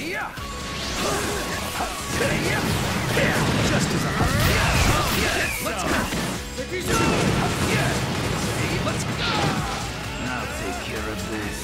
Just as I let's go. Let's go. I'll take care of this.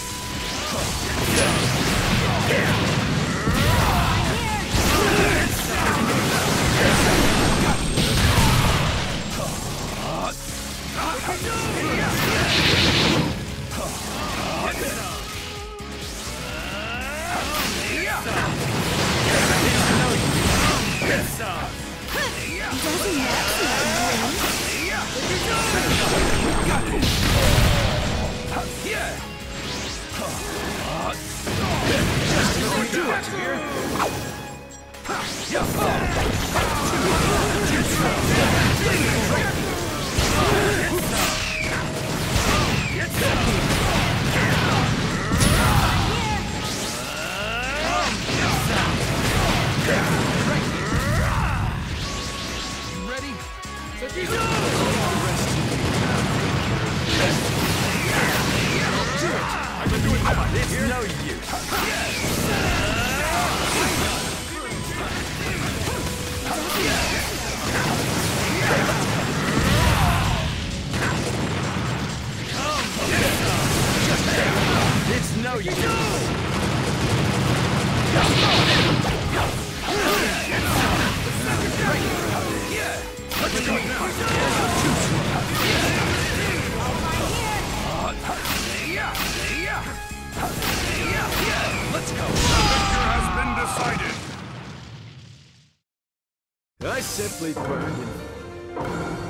Let's go. Victor has been decided. I simply burned it.